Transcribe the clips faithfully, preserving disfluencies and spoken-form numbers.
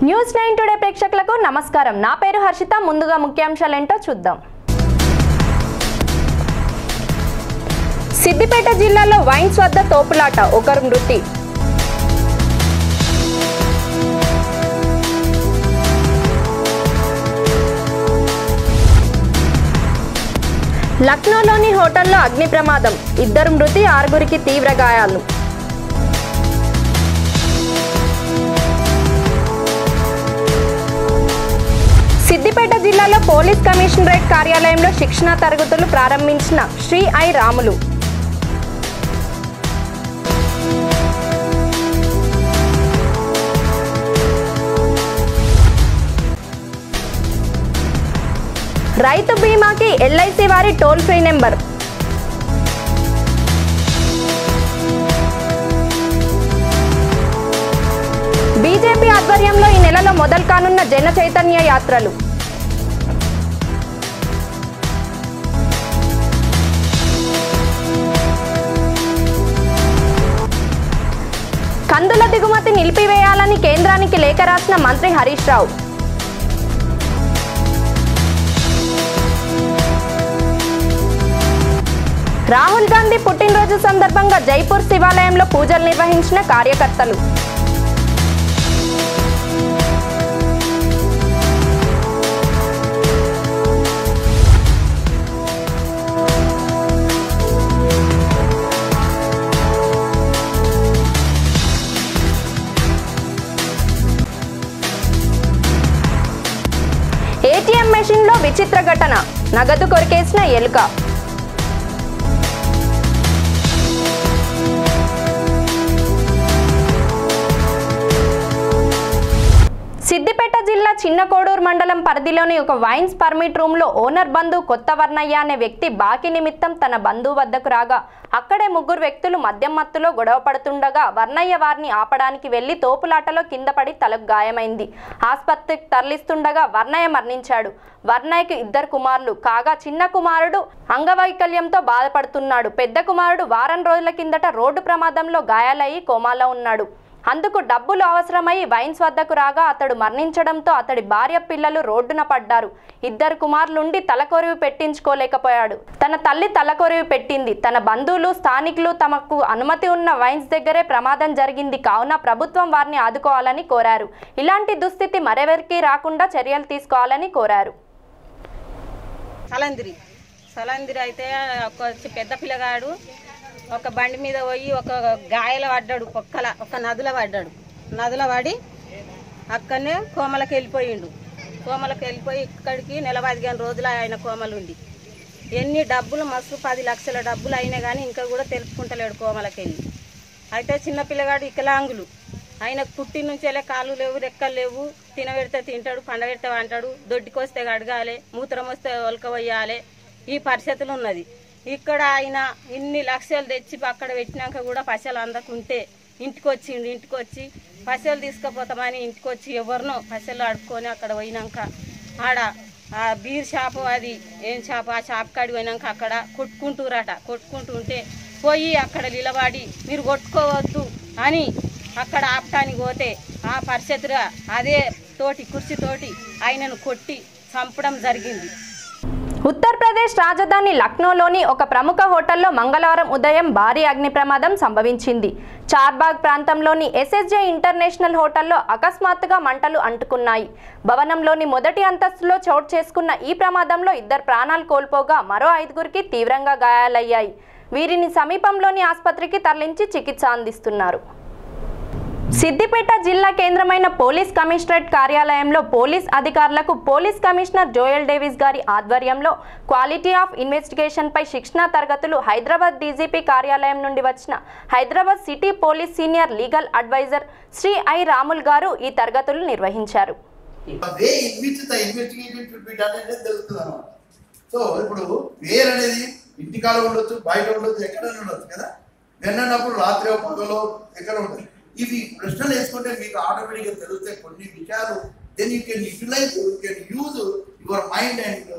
News nine today ప్రేక్షకులకు నమస్కారం. నా పేరు హర్షిత. ముందుగా ముఖ్యాంశాలేంటో చూద్దాం. సిద్దిపేట జిల్లాలో వైన్స్ వద్ద తోపులాట, ఒకరు మృతి. లక్నోలోని హోటల్లో అగ్ని ప్రమాదం, ఇద్దరు మృతి, ఆరుగురికి తీవ్ర గాయాలు. సిద్దిపేట జిల్లాలో పోలీస్ కమిషనరేట్ కార్యాలయంలో శిక్షణా తరగతులు ప్రారంభించిన శ్రీ ఐ రాములు. రైతు బీమాకి ఎల్ఐసి వారి టోల్ ఫ్రీ నెంబర్. బీజేపీ ఆధ్వర్యంలో ఈ నెలలో మొదలు కానున్న జన చైతన్య యాత్రలు. కందుల దిగుమతి నిలిపివేయాలని కేంద్రానికి లేఖ రాసిన మంత్రి హరీష్ రావు. రాహుల్ గాంధీ పుట్టినరోజు సందర్భంగా జైపూర్ శివాలయంలో పూజలు నిర్వహించిన కార్యకర్తలు. ఏటీఎం మెషిన్లో విచిత్ర ఘటన, నగదు కొరికేసిన ఎలుక. సిద్దిపేట జిల్లా చిన్నకోడూరు మండలం పరిధిలోని ఒక వైన్స్ పర్మిట్ రూమ్ లో ఓనర్ బంధువు కొత్త వర్ణయ్య అనే వ్యక్తి బాకీ నిమిత్తం తన బంధువు వద్దకు రాగా అక్కడే ముగ్గురు వ్యక్తులు మద్యం మత్తులో గొడవ పడుతుండగా వర్ణయ్య వారిని ఆపడానికి వెళ్లి తోపులాటలో కింద పడి తలకు గాయమైంది. ఆసుపత్రికి తరలిస్తుండగా వర్ణయ్య మరణించాడు. వర్ణయ్యకు ఇద్దరు కుమారులు కాగా చిన్న కుమారుడు అంగవైకల్యంతో బాధపడుతున్నాడు. పెద్ద కుమారుడు వారం రోజుల కిందట రోడ్డు ప్రమాదంలో గాయాలయ్యి కోమాలో ఉన్నాడు. అందుకు డబ్బులు అవసరమై వైన్స్ వద్దకు రాగా అతడు మరణించడంతో అతడి భార్య పిల్లలు రోడ్డున పడ్డారు. ఇద్దరు కుమారులుండి తలకొరివి పెట్టించుకోలేకపోయాడు. తన తల్లి తలకొరివి పెట్టింది. తన బంధువులు స్థానికులు తమకు అనుమతి ఉన్న వైన్స్ దగ్గరే ప్రమాదం జరిగింది కావున ప్రభుత్వం వారిని ఆదుకోవాలని కోరారు. ఇలాంటి దుస్థితి మరెవరికి రాకుండా చర్యలు తీసుకోవాలని కోరారు. సలందిరి సలందిరి అయితే ఒక పెద్ద పిల్లగాడు ఒక బండి మీద పోయి ఒక గాయల పడ్డాడు, ఒక్కల ఒక నదుల పడ్డాడు. నదుల పడి అక్కడనే కోమలకి వెళ్ళిపోయిండు. కోమలకి వెళ్ళిపోయి ఇక్కడికి నెల పదిహేను రోజులు ఆయన కోమలుండి ఎన్ని డబ్బులు మస్తు పది లక్షల డబ్బులు అయినా కానీ ఇంకా కూడా తెలుపుకుంటలేడు కోమలకి వెళ్ళి. అయితే చిన్నపిల్లగాడు వికలాంగులు, ఆయనకు పుట్టి నుంచేలే కాళ్ళు లేవు, రెక్కలు లేవు, తినబెడితే తింటాడు, పండబెడితే అంటాడు, దొడ్డికొస్తే అడగాలి, మూత్రం వస్తే ఒలకవయ్యాలి, ఈ పరిస్థితులు ఉన్నది. ఇక్కడ ఆయన ఇన్ని లక్షలు తెచ్చి అక్కడ పెట్టినాక కూడా పైసలు అందకుంటే ఇంటికి వచ్చిండు. ఇంటికి వచ్చి పైసలు తీసుకుపోతామని ఇంటికి వచ్చి ఎవరినో పైసలు అడుక్కొని అక్కడ పోయినాక ఆడ ఆ బీర్ షాపు, అది ఏం షాపు, ఆ షాప్ కాడికి పోయినాక అక్కడ కొట్టుకుంటూరట. కొట్టుకుంటుంటే పోయి అక్కడ నిలబడి మీరు కొట్టుకోవద్దు అని అక్కడ ఆపటానికి పోతే ఆ పరిస్థితిగా అదే తోటి కుర్చీతోటి ఆయనను కొట్టి చంపడం జరిగింది. ఉత్తరప్రదేశ్ రాజధాని లక్నోలోని ఒక ప్రముఖ హోటల్లో మంగళవారం ఉదయం భారీ అగ్ని ప్రమాదం సంభవించింది. చార్బాగ్ ప్రాంతంలోని ఎస్ఎస్జే ఇంటర్నేషనల్ హోటల్లో అకస్మాత్తుగా మంటలు అంటుకున్నాయి. భవనంలోని మొదటి అంతస్తులో చోటు చేసుకున్న ఈ ప్రమాదంలో ఇద్దరు ప్రాణాలు కోల్పోగా మరో ఐదుగురికి తీవ్రంగా గాయాలయ్యాయి. వీరిని సమీపంలోని ఆసుపత్రికి తరలించి చికిత్స అందిస్తున్నారు. సిద్దిపేట జిల్లా కేంద్రమైన పోలీస్ కమిషనరేట్ కార్యాలయంలో పోలీస్ అధికారులకు పోలీస్ కమిషనర్ జోయల్ డేవిస్ గారి ఆధ్వర్యంలో క్వాలిటీ ఆఫ్ ఇన్వెస్టిగేషన్ పై శిక్షణా తరగతులు హైదరాబాద్ డీజీపీ కార్యాలయం నుండి వచ్చిన Hyderabad city police senior legal adviser Shri I Ramul గారు ఈ తరగతులు నిర్వహించారు. ఇవి ప్రశ్నలు వేసుకుంటే మీకు ఆటోమేటిక్గా తెలుస్తాయి కొన్ని విషయాలు. Then you can utilise, you can use your mind and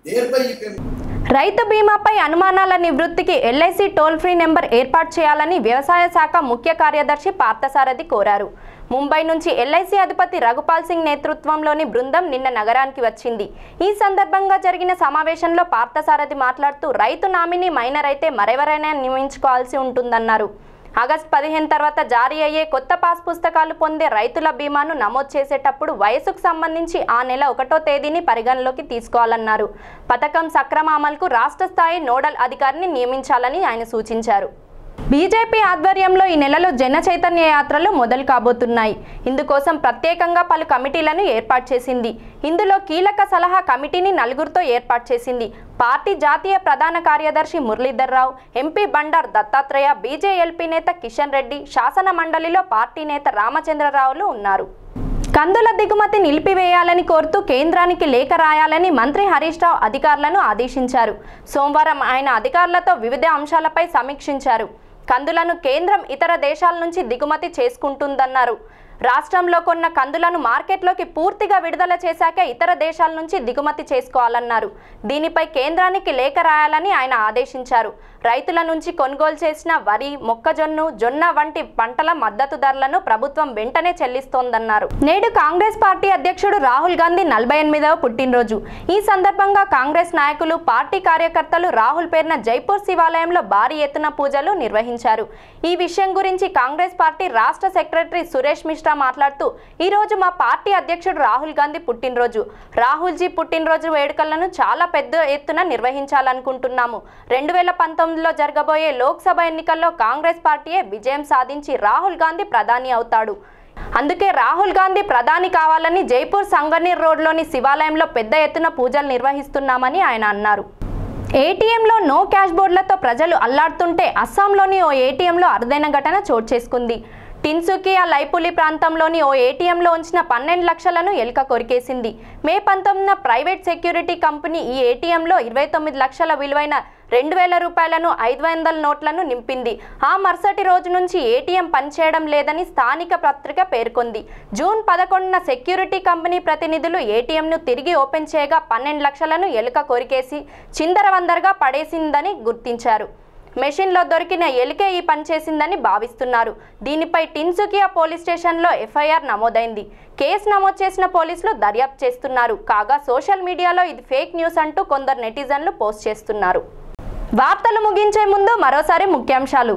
thereby you can. రైతు బీమాపై అనుమానాల నివృత్తికి ఎల్ఐసి టోల్ ఫ్రీ నెంబర్ ఏర్పాటు చేయాలని వ్యవసాయ శాఖ ముఖ్య కార్యదర్శి పార్థసారథి కోరారు. ముంబై నుంచి ఎల్ఐసి అధిపతి రఘుపాల్ సింగ్ నేతృత్వంలోని బృందం నిన్న నగరానికి వచ్చింది. ఈ సందర్భంగా జరిగిన సమావేశంలో పార్థసారథి మాట్లాడుతూ రైతు నామినీ మైనర్ అయితే మరెవరైనా నియమించుకోవాల్సి ఉంటుందన్నారు. ఆగస్టు పదిహేను తర్వాత జారీ అయ్యే కొత్త పాస్ పుస్తకాలు పొందే రైతుల బీమాను నమోదు చేసేటప్పుడు వయసుకు సంబంధించి ఆ నెల ఒకటో తేదీని పరిగణలోకి తీసుకోవాలన్నారు. పథకం సక్రమ అమలుకు రాష్ట్ర స్థాయి నోడల్ అధికారిని నియమించాలని ఆయన సూచించారు. బీజేపీ ఆధ్వర్యంలో ఈ నెలలో జన చైతన్య యాత్రలు మొదలు కాబోతున్నాయి. ఇందుకోసం ప్రత్యేకంగా పలు కమిటీలను ఏర్పాటు చేసింది. ఇందులో కీలక సలహా కమిటీని నలుగురితో ఏర్పాటు చేసింది. పార్టీ జాతీయ ప్రధాన కార్యదర్శి మురళీధర్ రావు, ఎంపీ బండార్ దత్తాత్రేయ, బీజేఎల్పీ నేత కిషన్ రెడ్డి, శాసన మండలిలో పార్టీ నేత రామచంద్రరావులు ఉన్నారు. కందుల దిగుమతి నిలిపివేయాలని కోరుతూ కేంద్రానికి లేఖ రాయాలని మంత్రి హరీష్ రావు అధికారులను ఆదేశించారు. సోమవారం ఆయన అధికారులతో వివిధ అంశాలపై సమీక్షించారు. కందులను కేంద్రం ఇతర దేశాల నుంచి దిగుమతి చేసుకుంటుందన్నారు. రాష్ట్రంలో కొన్న కందులను మార్కెట్లోకి పూర్తిగా విడుదల చేశాక ఇతర దేశాల నుంచి దిగుమతి చేసుకోవాలన్నారు. దీనిపై కేంద్రానికి లేఖ రాయాలని ఆయన ఆదేశించారు. రైతుల నుంచి కొనుగోలు చేసిన వరి, మొక్కజొన్న, జొన్న వంటి పంటల మద్దతు ధరలను ప్రభుత్వం వెంటనే చెల్లిస్తోందన్నారు. నేడు కాంగ్రెస్ పార్టీ అధ్యక్షుడు రాహుల్ గాంధీ నలభై ఎనిమిదవ పుట్టినరోజు. ఈ సందర్భంగా కాంగ్రెస్ నాయకులు, పార్టీ కార్యకర్తలు రాహుల్ పేరున జైపూర్ శివాలయంలో భారీ ఎత్తున పూజలు నిర్వహించారు. ఈ విషయం గురించి కాంగ్రెస్ పార్టీ రాష్ట్ర సెక్రటరీ సురేష్ మిశ్రా మాట్లాడుతూ, ఈ రోజు మా పార్టీ అధ్యక్షుడు రాహుల్ గాంధీ పుట్టినరోజు. రాహుల్ జీ పుట్టినరోజు వేడుకలను చాలా పెద్ద ఎత్తున నిర్వహించాలనుకుంటున్నాము. రెండు వేల పంతొమ్మిదిలో జరగబోయే లోక్సభ ఎన్నికల్లో కాంగ్రెస్ పార్టీయే విజయం సాధించి రాహుల్ గాంధీ ప్రధాని అవుతాడు. అందుకే రాహుల్ గాంధీ ప్రధాని కావాలని జైపూర్ సంగనీర్ రోడ్లోని శివాలయంలో పెద్ద ఎత్తున పూజలు నిర్వహిస్తున్నామని ఆయన అన్నారు. ఏటీఎంలో నో క్యాష్ బోర్డులతో ప్రజలు అల్లాడుతుంటే అస్సాంలోని ఓ ఏటీఎంలో అరుదైన ఘటన చోటు చేసుకుంది. టిన్సుకియా లైపులి ప్రాంతంలోని ఓ ఏటీఎంలో ఉంచిన పన్నెండు లక్షలను ఎలుక కొరికేసింది. మే పంతొమ్మిదిన ప్రైవేట్ సెక్యూరిటీ కంపెనీ ఈ ఏటీఎంలో ఇరవై తొమ్మిది లక్షల విలువైన రెండు వేల రూపాయలను ఐదు వందల నోట్లను నింపింది. ఆ మరుసటి రోజు నుంచి ఏటీఎం పనిచేయడం లేదని స్థానిక పత్రిక పేర్కొంది. జూన్ పదకొండున సెక్యూరిటీ కంపెనీ ప్రతినిధులు ఏటీఎంను తిరిగి ఓపెన్ చేయగా పన్నెండు లక్షలను ఎలుక కొరికేసి చిందరవందరగా పడేసిందని గుర్తించారు. మెషిన్లో దొరికిన ఎలుకే ఈ పని చేసిందని భావిస్తున్నారు. దీనిపై టిన్సుకియా పోలీస్ స్టేషన్లో ఎఫ్ఐఆర్ నమోదైంది. కేసు నమోదు చేసిన పోలీసులు దర్యాప్తు చేస్తున్నారు. కాగా సోషల్ మీడియాలో ఇది ఫేక్ న్యూస్ అంటూ కొందరు నెటిజన్లు పోస్ట్ చేస్తున్నారు. వార్తలు ముగించే ముందు మరోసారి ముఖ్యాంశాలు.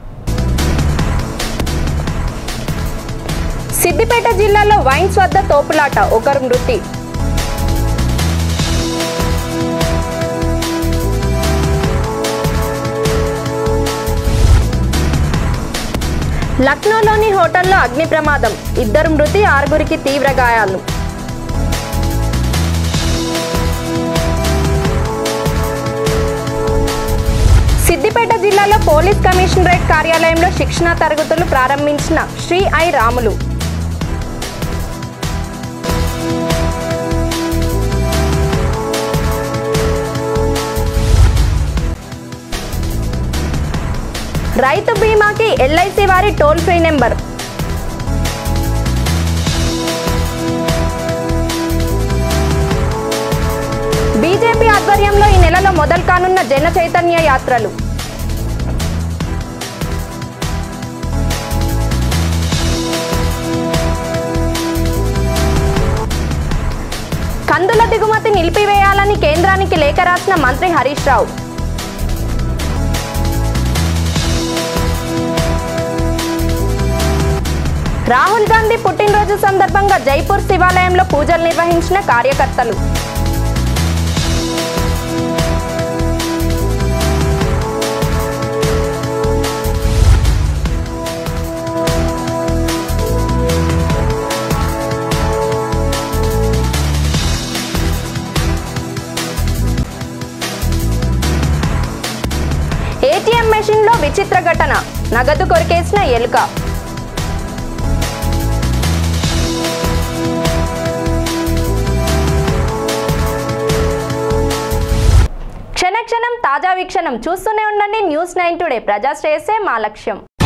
సిద్దిపేట జిల్లాలో వైన్స్ వద్ద తోపులాట, ఒకరు మృతి. లక్నోలోని హోటల్లో అగ్ని ప్రమాదం, ఇద్దరు మృతి, ఆరుగురికి తీవ్ర గాయాలు. సిద్దిపేట జిల్లాలో పోలీస్ కమిషనరేట్ కార్యాలయంలో శిక్షణా తరగతులు ప్రారంభించిన శ్రీ ఐ రాములు. రైతు బీమాకి ఎల్ఐసి వారి టోల్ ఫ్రీ నెంబర్. బీజేపీ ఆధ్వర్యంలో ఈ నెలలో మొదలు కానున్న జన చైతన్య యాత్రలు. కందుల దిగుమతి నిలిపివేయాలని కేంద్రానికి లేఖ రాసిన మంత్రి హరీష్ రావు. రాహుల్ గాంధీ పుట్టినరోజు సందర్భంగా జైపూర్ శివాలయంలో పూజలు నిర్వహించిన కార్యకర్తలు. ఏటీఎం మెషిన్లో విచిత్ర ఘటన, నగదు కొరికేసిన ఎలుక. క్షణక్షణం తాజా వీక్షణం చూస్తూనే ఉండండి న్యూస్ నైన్ టుడే. ప్రజా శ్రేయస్సే మా లక్ష్యం.